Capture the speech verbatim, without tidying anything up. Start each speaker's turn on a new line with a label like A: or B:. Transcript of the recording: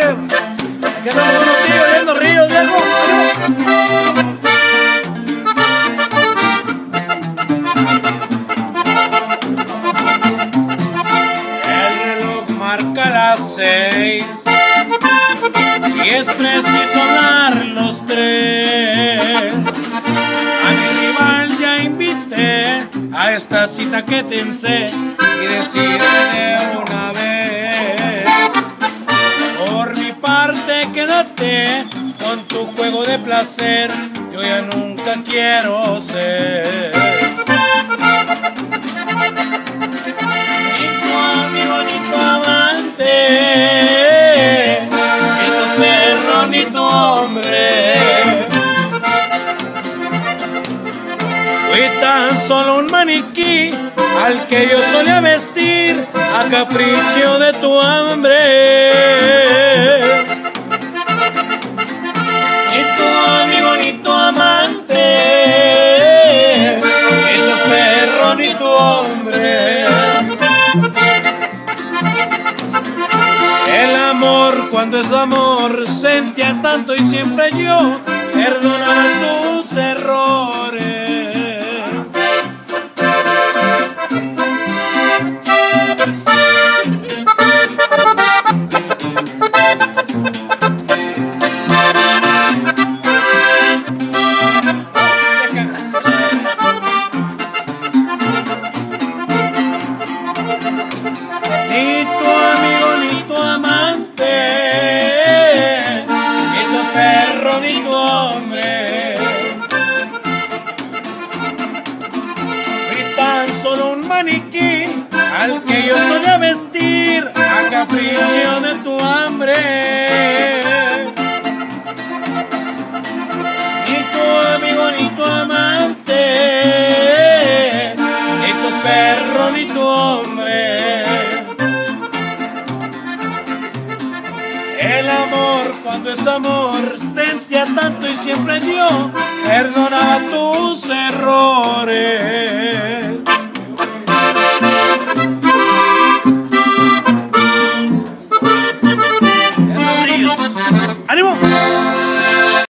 A: brother. Aquí andamos con un tío oliendo ríos, viejo. El reloj marca las seis y es preciso dar los tres. A mi rival ya invité a esta cita que tensé y decirle de una vez: por mi parte quédate con tu juego de placer, yo ya nunca quiero ser ni tu amigo ni tu amante, ni tu perro ni tu hombre. Fui tan solo un maniquí al que yo solía vestir a capricho de tu hambre. Ni tu amigo ni tu amante, ni tu perro ni tu hombre. El amor, cuando es amor, sentía tanto y siempre yo perdonaba tus errores. Ni tu amigo ni tu amante, ni tu perro ni tu hombre. Fui tan solo un maniquí al que yo solía vestir a capricho de tu hambre. Ni tu amigo ni tu amante, ni tu perro ni tu hombre. El amor, cuando es amor, sentía tanto y siempre yo perdonaba tus errores.